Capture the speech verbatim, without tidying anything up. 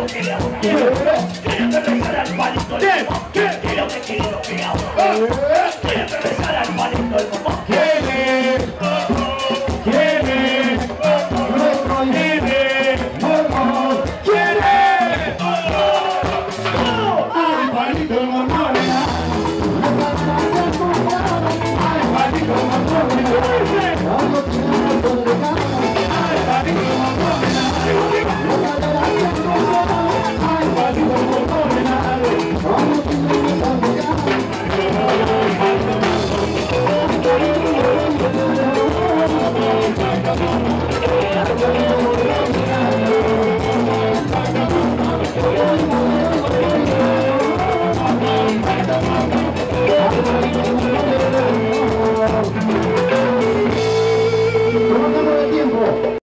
que le hago quiero que regala el palito. Quiero que quiero pegado. Quiero que regala el palito.